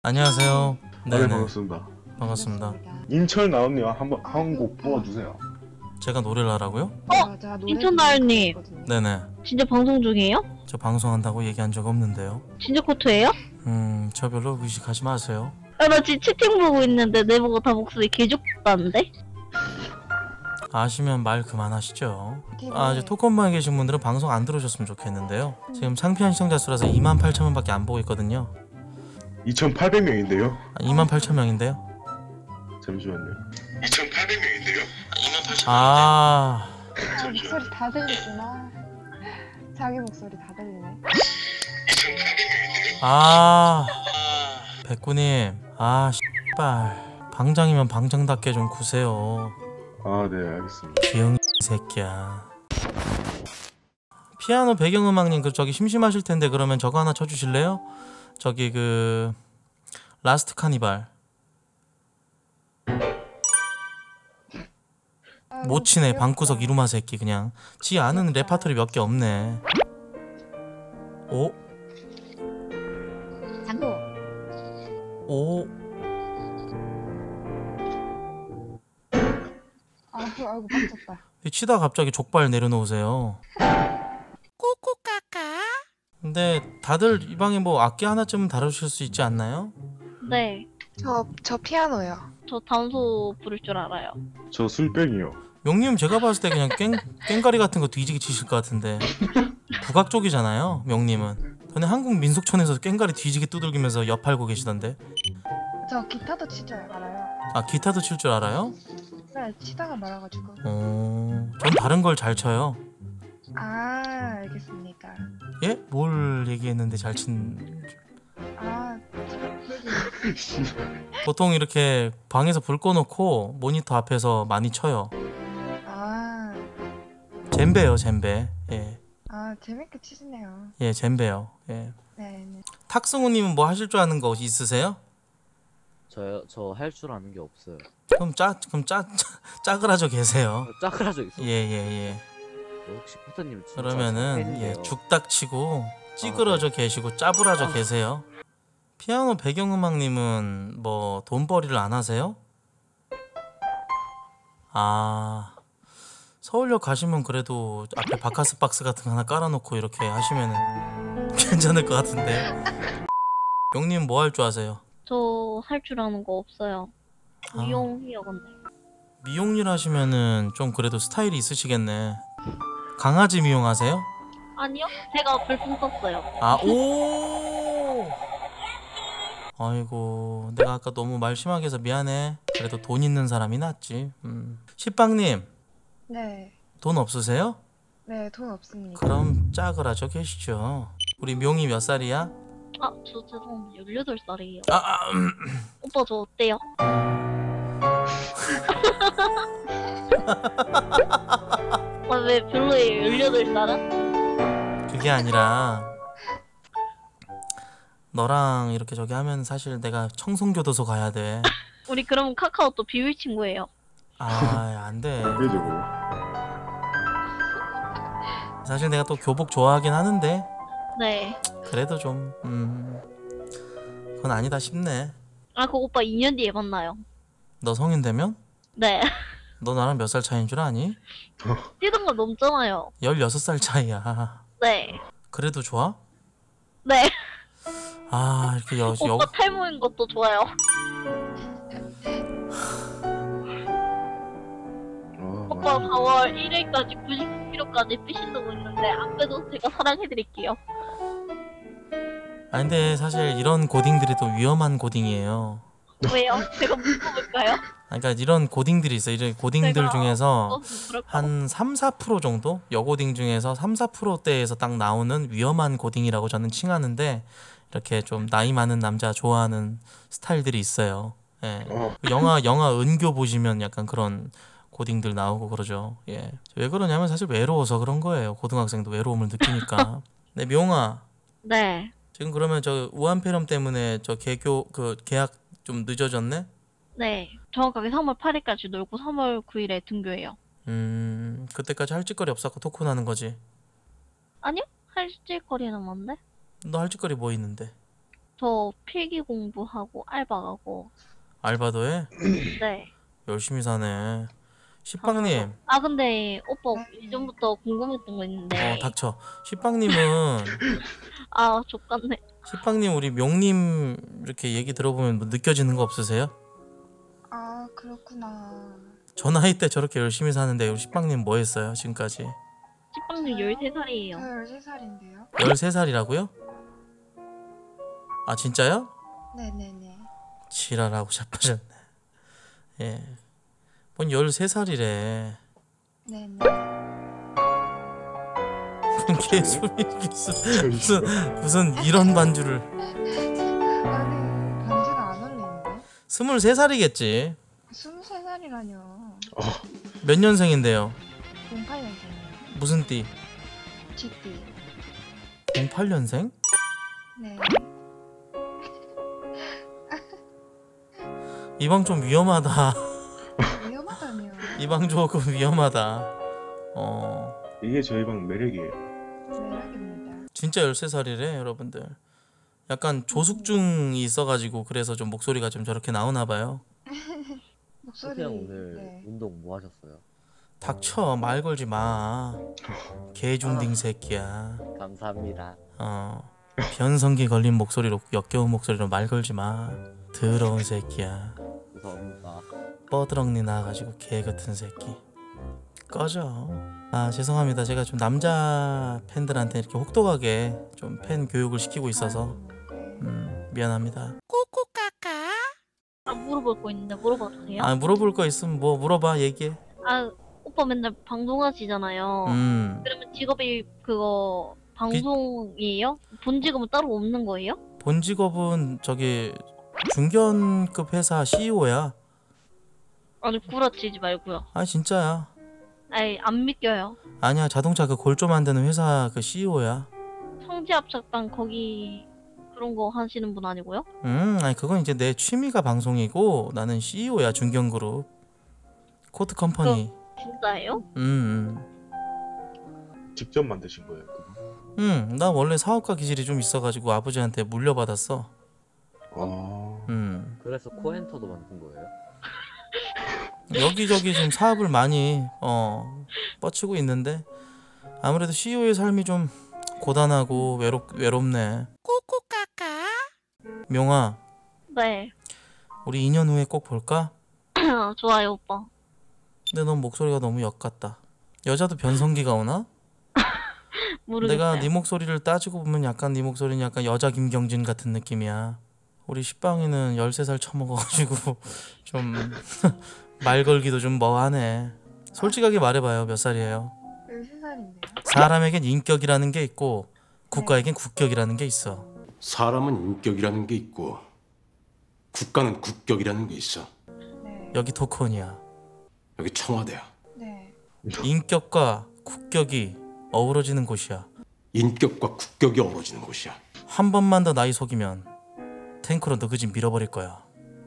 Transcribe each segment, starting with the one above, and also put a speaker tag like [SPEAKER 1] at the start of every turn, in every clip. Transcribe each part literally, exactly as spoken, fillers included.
[SPEAKER 1] 안녕하세요.
[SPEAKER 2] 네,
[SPEAKER 1] 네네.
[SPEAKER 2] 반갑습니다.
[SPEAKER 1] 반갑습니다.
[SPEAKER 2] 인철 나은님 한번 한 곡 뽑아주세요.
[SPEAKER 1] 제가 노래를 하라고요?
[SPEAKER 3] 어? 인천 나연님
[SPEAKER 1] 네네.
[SPEAKER 3] 진짜 방송 중이에요?
[SPEAKER 1] 저 방송한다고 얘기한 적 없는데요.
[SPEAKER 3] 진짜 코트예요?
[SPEAKER 1] 음, 저 별로 의식하지 마세요.
[SPEAKER 3] 아, 나 지금 채팅 보고 있는데 내보고 다 목소리 개좋다는데?
[SPEAKER 1] 아시면 말 그만하시죠. 아, 이제 토큰방에 계신 분들은 방송 안 들어오셨으면 좋겠는데요. 지금 상피한 시청자 수라서 이만 팔천 명밖에 안 보고 있거든요.
[SPEAKER 2] 이천팔백 명인데요.
[SPEAKER 1] 아, 이만 팔천 명인데요.
[SPEAKER 2] 잠시만요. 이천팔백 명인데요.
[SPEAKER 1] 이만 팔천 아,
[SPEAKER 4] 아, 목소리 다 들리구나. 자기 목소리 다 들리네.
[SPEAKER 1] 아, 백구님, 아, 씨발, 방장이면 방장답게 좀 구세요.
[SPEAKER 2] 아, 네, 알겠습니다.
[SPEAKER 1] 비영이 새끼야. 피아노 배경음악님, 그 저기 심심하실 텐데 그러면 저거 하나 쳐주실래요? 저기 그 라스트 카니발.
[SPEAKER 4] 아,
[SPEAKER 1] 못 치네.
[SPEAKER 4] 귀엽다.
[SPEAKER 1] 방구석 이루마 새끼 그냥. 지 아는 레파토리 몇 개 없네. 오?
[SPEAKER 4] 장구.
[SPEAKER 1] 오?
[SPEAKER 4] 아이고, 아이고, 빡쳤다.
[SPEAKER 1] 치다 갑자기 족발 내려놓으세요. 꼬꼬까까. 근데 다들 이 방에 뭐 악기 하나쯤은 다루실 수 있지 않나요?
[SPEAKER 3] 네.
[SPEAKER 5] 저, 저 피아노요.
[SPEAKER 3] 저 단소 부를 줄 알아요.
[SPEAKER 2] 저 술병이요.
[SPEAKER 1] 명님 제가 봤을 때 그냥 깽, 깽가리 같은 거 뒤지게 치실 것 같은데. 국악 쪽이잖아요 명님은. 전에 한국 민속촌에서 깽가리 뒤지게 두들기면서 옆 팔고 계시던데.
[SPEAKER 4] 저 기타도 칠 줄 알아요.
[SPEAKER 1] 아 기타도 칠 줄 알아요?
[SPEAKER 4] 네, 치다가 말아가지고.
[SPEAKER 1] 어... 전 다른 걸 잘 쳐요.
[SPEAKER 4] 아, 알겠습니다.
[SPEAKER 1] 예? 뭘 얘기했는데 잘 친...
[SPEAKER 4] 아,
[SPEAKER 1] 보통 이렇게 방에서 불 꺼놓고 모니터 앞에서 많이 쳐요.
[SPEAKER 4] 아,
[SPEAKER 1] 젬베요 젬베. 예,
[SPEAKER 4] 아, 재밌게 치시네요.
[SPEAKER 1] 예 젬베요. 예.
[SPEAKER 4] 네, 네.
[SPEAKER 1] 탁승우님은 뭐 하실 줄 아는 거 있으세요?
[SPEAKER 6] 저요? 저 할 줄 아는 게 없어요.
[SPEAKER 1] 그럼 짜 그럼 짜, 짜 짜그라져 계세요.
[SPEAKER 6] 짜그라져 있어.
[SPEAKER 1] 예예 예.
[SPEAKER 6] 뭐 혹시 포터님 진짜
[SPEAKER 1] 그러면은
[SPEAKER 6] 팬이에요.
[SPEAKER 1] 예 죽닥 치고 찌그러져 계시고 짜부라져
[SPEAKER 6] 아.
[SPEAKER 1] 계세요. 피아노 배경음악님은 뭐 돈벌이를 안 하세요? 아 서울역 가시면 그래도 앞에 바카스 박스 같은 거 하나 깔아놓고 이렇게 하시면은 괜찮을 것 같은데. 용님 뭐 할 줄 아세요?
[SPEAKER 3] 저 할 줄 아는 거 없어요.
[SPEAKER 1] 아.
[SPEAKER 3] 미용이요 근데.
[SPEAKER 1] 미용일 하시면은 좀 그래도 스타일이 있으시겠네. 강아지 미용하세요?
[SPEAKER 3] 아니요? 제가 별풍 썼어요.
[SPEAKER 1] 아, 오! 아이고, 내가 아까 너무 말 심하게 해서 미안해. 그래도 돈 있는 사람이 낫지. 음. 식빵님,
[SPEAKER 4] 네,
[SPEAKER 1] 돈 없으세요?
[SPEAKER 4] 네, 돈 없습니다.
[SPEAKER 1] 그럼 짜그라져 계시죠. 우리 명이 몇 살이야?
[SPEAKER 3] 아, 저 죄송합니다. 열여덟 살이에요.
[SPEAKER 1] 아, 아 음.
[SPEAKER 3] 오빠 저 어때요? 아, 왜 별로예요? 열여덟 살은?
[SPEAKER 1] 그게 아니라 너랑 이렇게 저기 하면 사실 내가 청송교도소 가야 돼.
[SPEAKER 3] 우리 그럼 카카오톡 비밀 친구예요.
[SPEAKER 1] 아, 안 돼.
[SPEAKER 2] 그게 저거.
[SPEAKER 1] 사실 내가 또 교복 좋아하긴 하는데
[SPEAKER 3] 네.
[SPEAKER 1] 그래도 좀 음. 그건 아니다 싶네.
[SPEAKER 3] 아, 그 오빠 이 년 뒤에 만나요.
[SPEAKER 1] 너 성인 되면?
[SPEAKER 3] 네.
[SPEAKER 1] 너 나랑 몇 살 차이인 줄 아니?
[SPEAKER 3] 뛰던 거 넘잖아요.
[SPEAKER 1] 열여섯 살 차이야.
[SPEAKER 3] 네.
[SPEAKER 1] 그래도 좋아?
[SPEAKER 3] 네.
[SPEAKER 1] 아 이렇게 여, 여,
[SPEAKER 3] 오빠 탈모인 것도 좋아요.
[SPEAKER 2] 아,
[SPEAKER 3] 오빠 사월 일일까지 구십구 킬로그램까지 빼신다고 했는데 안 빼도 제가 사랑해드릴게요.
[SPEAKER 1] 아 근데 사실 이런 고딩들이 또 위험한 고딩이에요.
[SPEAKER 3] 왜요? 제가 물어볼까요?
[SPEAKER 1] 아, 그러니까 이런 고딩들이 있어요. 이런 고딩들
[SPEAKER 3] 제가
[SPEAKER 1] 중에서
[SPEAKER 3] 어, 그럴까?
[SPEAKER 1] 한 삼, 사 퍼센트 정도? 여고딩 중에서 삼, 사 퍼센트대에서 딱 나오는 위험한 고딩이라고 저는 칭하는데 이렇게 좀 나이 많은 남자 좋아하는 스타일들이 있어요. 예.
[SPEAKER 2] 어.
[SPEAKER 1] 영화 영화 은교 보시면 약간 그런 고딩들 나오고 그러죠. 예. 왜 그러냐면 사실 외로워서 그런 거예요. 고등학생도 외로움을 느끼니까. 네, 명아.
[SPEAKER 3] 네.
[SPEAKER 1] 지금 그러면 저 우한폐렴 때문에 저 개교 그 계약 좀 늦어졌네?
[SPEAKER 3] 네. 정확하게 삼월 팔일까지 놀고 삼월 구일에 등교해요.
[SPEAKER 1] 음, 그때까지 할 짓거리 없었고 토큰 하는 거지.
[SPEAKER 3] 아니요? 할 짓거리는 뭔데?
[SPEAKER 1] 너 할 짓거리 뭐 있는데?
[SPEAKER 3] 저 필기 공부하고 알바하고.
[SPEAKER 1] 알바도 해?
[SPEAKER 3] 네.
[SPEAKER 1] 열심히 사네. 시빵님,
[SPEAKER 3] 아 근데 오빠 이전부터 궁금했던 거 있는데.
[SPEAKER 1] 어 닥쳐. 시빵님은
[SPEAKER 3] 아 족같네.
[SPEAKER 1] 시빵님 우리 명님 이렇게 얘기 들어보면 뭐 느껴지는 거 없으세요?
[SPEAKER 4] 아 그렇구나.
[SPEAKER 1] 저 나이 때 저렇게 열심히 사는데 우리 시빵님 뭐 했어요 지금까지?
[SPEAKER 3] 식빵님 열세 살이에요.
[SPEAKER 4] 저 열세 살인데요.
[SPEAKER 1] 열세 살이라고요? 아 진짜요?
[SPEAKER 4] 네네네.
[SPEAKER 1] 지랄하고 자빠졌네. 예. 뭔 열세 살이래.
[SPEAKER 4] 네네.
[SPEAKER 1] 뭔 개소리 무슨
[SPEAKER 2] 잠시만.
[SPEAKER 1] 무슨 무슨 이런 반주를.
[SPEAKER 4] 아니 반지가 안 어울리는데?
[SPEAKER 1] 스물세 살이겠지.
[SPEAKER 4] 스물세 살이라뇨.
[SPEAKER 1] 몇 년생인데요?
[SPEAKER 4] 공팔 년생이요.
[SPEAKER 1] 무슨 띠?
[SPEAKER 4] 쥐띠.
[SPEAKER 1] 공팔 년생?
[SPEAKER 4] 네.
[SPEAKER 1] 이 방 좀 위험하다.
[SPEAKER 4] 위험하다며.
[SPEAKER 1] 이 방 조금 위험하다. 어.
[SPEAKER 2] 이게 저희 방 매력이에요.
[SPEAKER 4] 매력입니다.
[SPEAKER 1] 진짜 열세 살이래 여러분들. 약간 조숙중이 있어가지고 그래서 좀 목소리가 좀 저렇게 나오나 봐요.
[SPEAKER 4] 목소리.
[SPEAKER 6] 그냥 오늘
[SPEAKER 4] 네.
[SPEAKER 6] 운동 뭐 하셨어요?
[SPEAKER 1] 닥쳐, 말 걸지 마. 개중딩 새끼야.
[SPEAKER 6] 감사합니다.
[SPEAKER 1] 어. 변성기 걸린 목소리로, 역겨운 목소리로 말 걸지 마. 더러운 새끼야.
[SPEAKER 6] 감사합니다.
[SPEAKER 1] 뻐드렁니 나와가지고 개 같은 새끼. 꺼져. 아 죄송합니다. 제가 좀 남자 팬들한테 이렇게 혹독하게 좀 팬 교육을 시키고 있어서 음, 미안합니다.
[SPEAKER 3] 아 물어볼 거 있는데 물어봐도 돼요?
[SPEAKER 1] 아 물어볼 거 있으면 뭐 물어봐 얘기해.
[SPEAKER 3] 아 오빠 맨날 방송하시잖아요.
[SPEAKER 1] 음.
[SPEAKER 3] 그러면 직업이 그거 방송이에요? 본 직업은 따로 없는 거예요?
[SPEAKER 1] 본 직업은 저기 중견급 회사 씨이오야.
[SPEAKER 3] 아니 구라치지 말고요.
[SPEAKER 1] 아 진짜야.
[SPEAKER 3] 아이 안 믿겨요.
[SPEAKER 1] 아니야 자동차 그 골조 만드는 회사 그 씨이오야.
[SPEAKER 3] 성지압착당 거기 그런 거 하시는 분 아니고요?
[SPEAKER 1] 음, 아니 그건 이제 내 취미가 방송이고 나는 씨이오야 중견그룹 코트 컴퍼니.
[SPEAKER 3] 진짜예요?
[SPEAKER 1] 음, 음,
[SPEAKER 2] 직접 만드신 거예요, 그거?
[SPEAKER 1] 음, 나 원래 사업가 기질이 좀 있어가지고 아버지한테 물려받았어.
[SPEAKER 2] 아,
[SPEAKER 1] 음,
[SPEAKER 6] 그래서 코엔터도 만든 거예요?
[SPEAKER 1] 여기저기 좀 사업을 많이 어 뻗치고 있는데 아무래도 씨이오의 삶이 좀 고단하고 외롭 외롭네. 명아,
[SPEAKER 3] 네.
[SPEAKER 1] 우리 이 년 후에 꼭 볼까?
[SPEAKER 3] 좋아요 오빠.
[SPEAKER 1] 근데 넌 목소리가 너무 역 같다. 여자도 변성기가 오나?
[SPEAKER 3] 모르겠어요.
[SPEAKER 1] 내가 네 목소리를 따지고 보면 약간 네 목소리는 약간 여자 김경진 같은 느낌이야. 우리 식빵이는 열세 살 처먹어가지고 좀 말 걸기도 좀 뭐하네. 솔직하게 말해봐요. 몇 살이에요?
[SPEAKER 4] 열세 살인데요.
[SPEAKER 1] 사람에겐 인격이라는 게 있고 국가에겐 국격이라는 게 있어.
[SPEAKER 7] 사람은 인격이라는 게 있고 국가는 국격이라는 게 있어.
[SPEAKER 4] 네.
[SPEAKER 1] 여기 토크온이야.
[SPEAKER 7] 여기 청와대야.
[SPEAKER 4] 네.
[SPEAKER 1] 인격과 국격이 어우러지는 곳이야.
[SPEAKER 7] 인격과 국격이 어우러지는 곳이야.
[SPEAKER 1] 한 번만 더 나이 속이면 탱크로 너 그 집 밀어버릴 거야.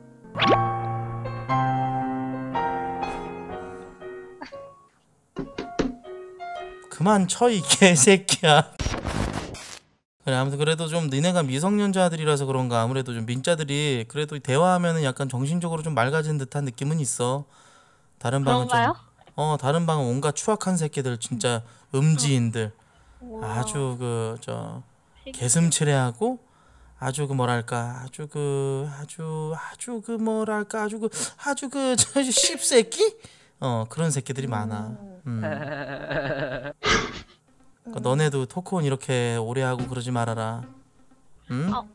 [SPEAKER 1] 그만 쳐 이 개새끼야. 그래 아무튼 그래도 좀 니네가 미성년자들이라서 그런가 아무래도 좀 민자들이 그래도 대화하면은 약간 정신적으로 좀 맑아진 듯한 느낌은 있어. 다른 방은
[SPEAKER 3] 그런가요?
[SPEAKER 1] 좀어 다른 방은 온갖 추악한 새끼들 진짜 음지인들
[SPEAKER 3] 우와,
[SPEAKER 1] 아주 그 저
[SPEAKER 3] 되게-
[SPEAKER 1] 개슴츠레하고 아주 그 뭐랄까 아주 그 아주 아주 그 뭐랄까 아주 그 아주 그 저 씹새끼 어 그런 새끼들이 많아. 음. 그러니까 너네도 토크온 이렇게 오래 하고 그러지 말아라. 응?
[SPEAKER 3] 아.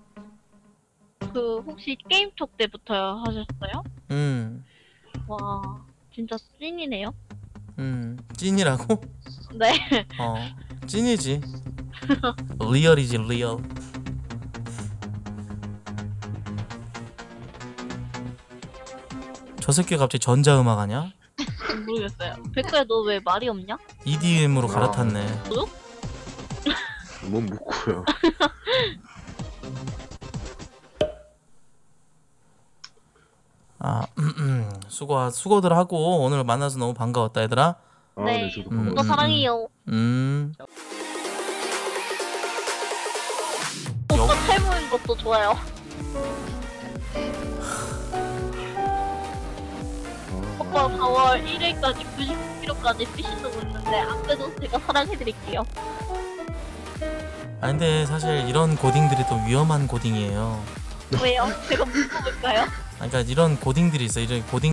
[SPEAKER 3] 그 혹시 게임톡 때부터 하셨어요?
[SPEAKER 1] 응.
[SPEAKER 3] 와 진짜 찐이네요.
[SPEAKER 1] 응. 찐이라고?
[SPEAKER 3] 네.
[SPEAKER 1] 어. 찐이지. 리얼이지 리얼. 저 새끼가 갑자기 전자음악 하냐?
[SPEAKER 3] 모르겠어요. 백가야 너 왜 말이 없냐?
[SPEAKER 1] 이디엠으로 갈아탔네.
[SPEAKER 2] 몸 묻고요.
[SPEAKER 1] 아, 수고 수고들 하고 오늘 만나서 너무 반가웠다 얘들아.
[SPEAKER 2] 아,
[SPEAKER 3] 네.
[SPEAKER 2] 네, 저도
[SPEAKER 1] 음.
[SPEAKER 2] 반갑습니다.
[SPEAKER 3] 오빠 사랑해요.
[SPEAKER 1] 음.
[SPEAKER 3] 오빠 탈모인 거 것도 좋아요. 오빠 사월 일일까지 구십구 킬로까지 피신하고 있는데 안 빼도 제가 사랑해드릴게요.
[SPEAKER 1] 아 근데 사실 이런 고딩들이 또 위험한 고딩이에요.
[SPEAKER 3] 왜요? 제가 물어볼까요?
[SPEAKER 1] 아, 그러니까 이런 고딩들이 있어. 이런 고딩